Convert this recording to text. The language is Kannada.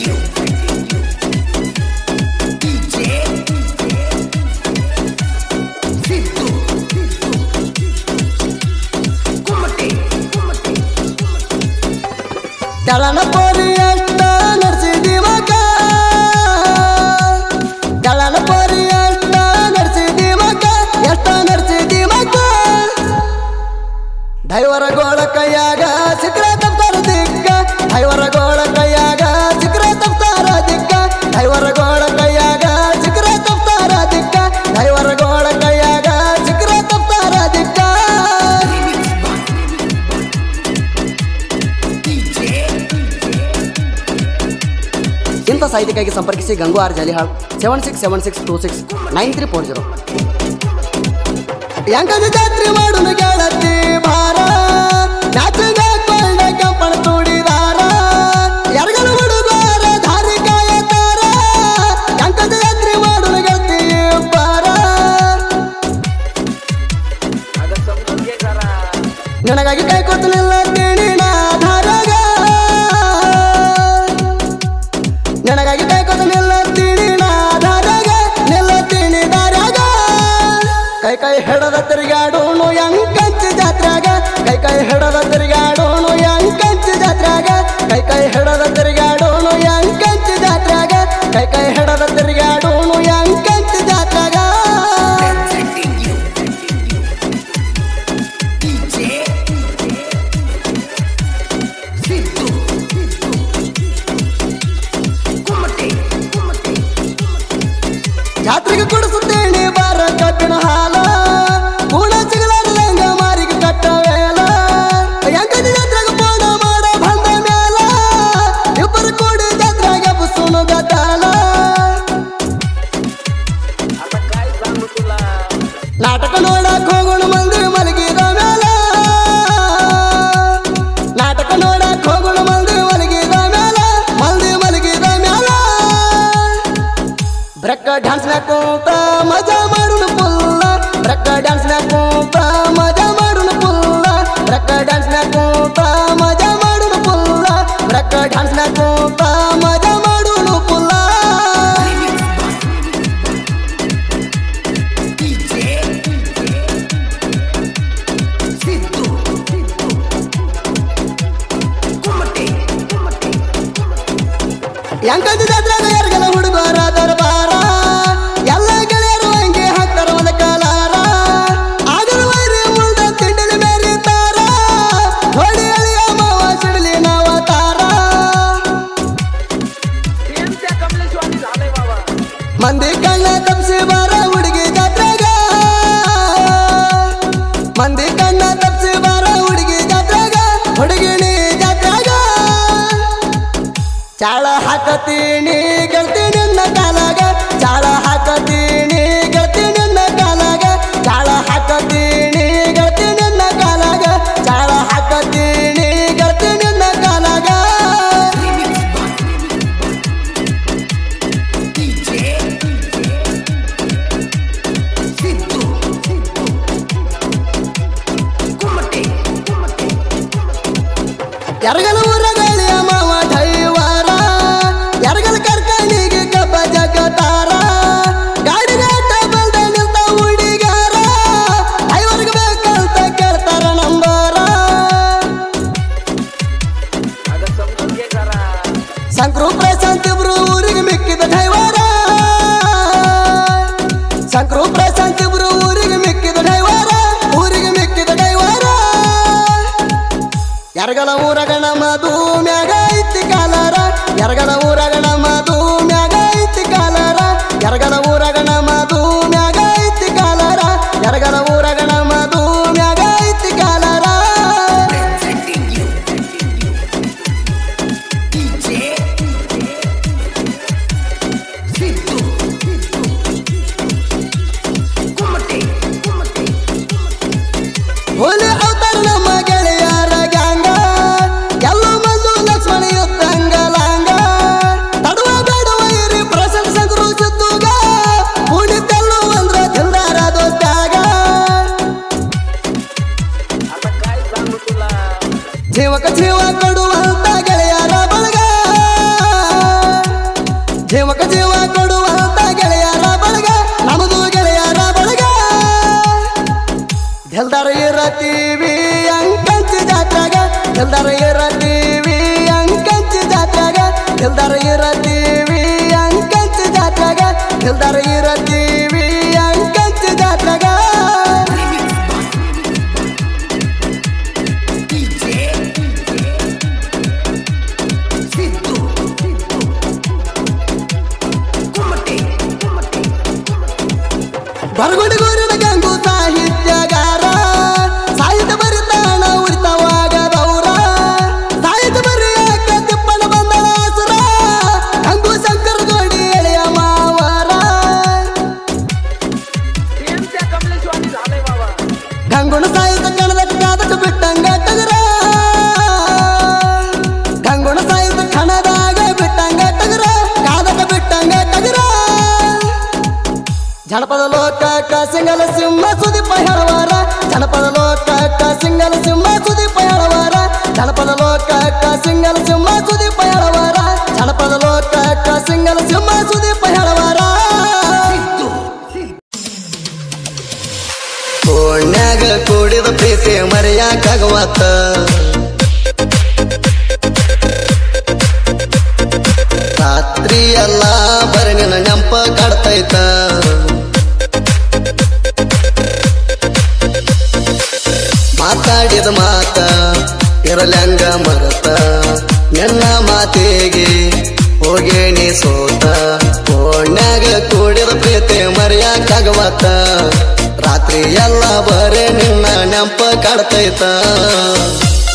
Dalam poriasta narsi dimaka, dalam poriasta narsi dimaka, yasta narsi dimaka. Dhaiwara gola kayaga sikra taftar dikka, dhaiwara gola kayaga sikra taftar dikka, dhaiwara gola kayaga sikra taftar dikka, dhaiwara gola kayaga sikra taftar dikka. ಇಂಥ ಸಾಹಿತ್ಯಕ್ಕಾಗಿ ಸಂಪರ್ಕಿಸಿ ಗಂಗು ಆರ್ ಜಾಲಿಹಾಳ್ 7676269340. ಯಂಕದ ಜಾತ್ರೆ ಮಾಡೋನು ಗೆಳತಿ ಬಾರ, ನಾಚಗ ಕೊಂಡ ಕಂಪಣ ತೋಡಿದಾರ, ಎರಗಲು ಹುಡುಗಾರ ಧಾರಿ ಕಾಯತಾರ, ಯಂಕದ ಜಾತ್ರೆ ಮಾಡೋನು ಗೆಳತಿ ಬಾರ. ನನಗಾಗಿ ಕೈ ಕೊತ್ತಲಿಲ್ಲ ತಿಣಿನ ಧಾರಾಗ, ನನಗಾಗಿ ಕೈ ಕೊತ್ತ ನಿಲ್ಲ ತಿಣಿನ ಧಾರಾಗ, ನಿಲ್ಲ ತಿಣಿ ದಾರ್ಯಾಗ. ಕೈ ಕೈ ಹಿಡದ ತಿರುಗಾಡೋನು ಯಂಕಂಚಿ ಜಾತ್ರ್ಯಾಗ, ಕೈ ಕೈ ಹಿಡದ ತಿರುಗಾಡೋನು ಯಂಕಂಚಿ ಜಾತ್ರ್ಯಾಗ, ಕೈ ಕೈ ಹಿಡದ ತಿರುಗಾಡೋನು ಯಂಕಂಚಿ ಜಾತ್ರ್ಯಾಗ, ಕೈ ಕೈ ಹಿಡದ ತಿರುಗಾಡೋನು ಯಂಕಂಚಿ ಜಾತ್ರ್ಯಾಗ. ಜಾತ್ರೆಗೆ ಕೊಡಿಸುತ್ತೇನೆ ಬಾರ ಕಬ್ಬಿಣ ಹಾಲ, ಕೂಡ ಸಿಗಲಾರ್ದಂಗ ಮಾರಿಗೆ ಕಟ್ಟವೇಲ, ಯಂಕದ ಜಾತ್ರೆಗೆ ಪೋಣ ಮಾಡ ಬಂದ ಮೇಲ, ಇಬ್ಬರು ಕೂಡಿ ಜಾತ್ರೆಗೆ ಬುಸುನು ಗದ್ದಾಲ. ನಾಟಕ ನೋಡಕ್ ಹೋಗೋಣ ಮಂದಿ ಮಲಗಿದ ಮೇಲ, ನಾಟಕ ನೋಡಕ್ ಹೋಗೋಣ ಮಂದಿ ಮಲಗಿದ ಮೇಲ, ಮಂದಿ ಮಲಗಿದ ಮೇಲ. ಬ್ರಕ್ಕ ಡ್ಯಾನ್ಸ್ ನಾಕೋತ ಮಜಾ ಮಾಡುನು ಪುಲ್ಲ, ಬ್ರಕ್ಕ ಡ್ಯಾನ್ಸ್ ನಾಕೋತ ಮಜಾ ಮಾಡುನು ಪುಲ್ಲ, ಬ್ರಕ್ಕ ಡ್ಯಾನ್ಸ್ ನಾಕೋತ ಮಜಾ ಮಾಡುನು ಪುಲ್ಲ, ಬ್ರಕ್ಕ ಡ್ಯಾನ್ಸ್ ನಾಕೋತ ಮಜಾ ಮಾಡುನು ಪುಲ್ಲ. ಯಂಕದ ಜಾತ್ರೆಗ ಎರಗಲ ಹುಡುಗರ ದರ್ಬಾರ, ಎಲ್ಲ ಗೆಳೆಯರು ಹಂಗೆ ಹಾಕ್ತಾರ ಒಂದ ಕಾಲಾರ, ಆಗಲ ವೈರಿ ಮುಂದ ತಿಂಡಿಲಿ ಮೇರಿತಾರ, ಹೊಡಿ ಅಳಿಯ ಮಾವ ಸಿಡಲಿ ನಾವ ತಾರ. ಮಂದಿ ಕಣ್ಣ ತಪ್ಸಿ ಬಾರ ಹುಡುಗಿ ಜಾತ್ರೆಗ, ಮಂದಿ ಕಣ್ಣ ತಪ್ಸಿ ಬಾರ ಹುಡುಗಿ ಜಾತ್ರೆಗ, ಹುಡುಗಿಣಿ ಜಾತ್ರೆಗ. ಚಾಳ ಹಾಕತೀನಿ ಗೆಳತಿ ನಿನ್ನ ಕಾಲಾಗ, ಚಾಳ ಹಾಕತೀನಿ ಗೆಳತಿ ನಿನ್ನ ಕಾಲಾಗ, ಚಾಳ ಹಾಕತೀನಿ ಗೆಳತಿ ನಿನ್ನ ಕಾಲಾಗ, ಚಾಳ ಹಾಕತೀನಿ ಗೆಳತಿ ನಿನ್ನ ಕಾಲಾಗ. ಎರಗಲ ಊರಗಳಿಯ ಮಾವ ಢೈವಾರ, ಎರಗಲ ಕರ್ಕಣಿಗೆ ಕಬ್ಬ ಜಗತಾರ, ಗಾಡಿಗಾಟ ಬಂದ ನಿಲ್ತ ಹುಡುಗಾರ, ಐವರ್ಗ ಬೇಕಂತ ಕೇಳ್ತಾರ ನಂಬರ. ಸಂಕ್ರು ಪ್ರಶಾಂತ್ ಇಬ್ರು ಊರಿಗೆ ಮಿಕ್ಕಿದ ಢೈವಾರ, ಸಂಕ್ರು ಪ್ರಶಾಂತ್ ಇಬ್ರು ಊರಿಗೆ ಮಿಕ್ಕಿದ ಢೈವಾರ, ಊರಿಗೆ ಮಿಕ್ಕಿದ ಢೈವಾರ. ಎರಗಲ ಊರಗಣ ಮಧು ಮ್ಯಾಗ ಐತಿ ಕಾಲಾರ, ಎರಗಲ ಊರಗಣ ಮಧು ಮ್ಯಾಗ ಐತಿ ಕಾಲಾರ, ಎರಗಲ ಊರಗಣ ಮಧು ಮ್ಯಾಗ ಐತಿ ಕಾಲಾರ, ಎರಗಲ ಊರಗಣ ಮಧು ಮ್ಯಾಗ ಐತಿ ಕಾಲಾರ. ಹೋಲಿ ಅವತಾರ ನಮ್ಮ ಗೆಳೆಯರ ಗ್ಯಾಂಗ, ಎಲ್ಲ ಮಂದು ಲಕ್ಷ್ಮಣ ದಿಲ್ದಾರ ಇರತೀವಿ ಅಂಕಂಚಿ ಜಾತ್ರೆಗ ದಿಲ್ದಾರ ಇರತೀವಿ ಅಂಕಂಚಿ ಜಾತ್ರೆಗ ದಿಲ್ದಾರ ಇರತೀವಿ ಅಂಕಂಚಿ ಜಾತ್ರೆಗ ಬರಗುಡಿ ಗೋರಿನ ಗಂಗು ಸಾಹಿತ್ಯಗಾರ ಸಾಹಿತ್ಯ ಬರಿತಾಣ ಉರಿತವಾಗದೌರ ಸಾಹಿತ್ಯ ಬರೆಯಕ ತಿಪ್ಪಣ ಬಂದಳ ಆಸರ ಗಂಗು ಶಂಕರ ಗೋಡಿ ಎಳೆಯ ಮಾವರ ಗಂಗುಣ ಸಾಹಿತ್ಯ ಕಣದಕ್ಕೆ ಕಾದಕ್ಕೆ ಬಿಟ್ಟಂಗ ಟಗರ ಗಂಗುಣ ಸಾಹಿತ್ಯ ಕಣದಾಗ ಬಿಟ್ಟಂಗ ಟಗರ ಕಾದಕ್ಕೆ ಬಿಟ್ಟಂಗ ಟಗರ ಜನಪದ ಲೋಕಕ್ಕ ಸಿಂಗಲ ಸಿಂಹ ಸುದೀಪ ಹೇಳವಾರ ಜನಪದ ಲೋಕಕ್ಕ ಸಿಂಗಲ ಸಿಂಹ ಸುದೀಪ ಹೇಳವಾರ ಜನಪದ ಲೋಕಕ್ಕ ಸಿಂಗಲ ಸಿಂಹ ಸುದೀಪ ಹೇಳವಾರ ಜನಪದ ಲೋಕಕ್ಕ ಸಿಂಗಲ ಸಿಂಹ ಸುದೀಪ ಹೇಳವಾರ ಕೋಣ್ಯಾಗ ಕೂಡಿದ ಪ್ರೀತಿ ಮರೆಯಾಕಾಗವತ್ತ ರಾತ್ರಿ ಎಲ್ಲ ಬರೀ ನಿನ್ನ ನೆಂಪ ಕಾಡ್ತೈತ ಮಾತಾಡಿದ ಮಾತ ಇರಲ್ಯಾಂಗ ಮರತ ನಿನ್ನ ಮಾತಿಗೆ ಹೋಗೇಣಿ ಸೋತ ಕೋಣ್ಯಾಗ ಕೂಡಿದ ಪ್ರೀತಿ ಮರೆಯಾಕಾಗವತ್ತ ರಾತ್ರಿ ಎಲ್ಲ ಬರೇ ನಿನ್ನ ನೆಂಪ ಕಾಡ್ತೈತ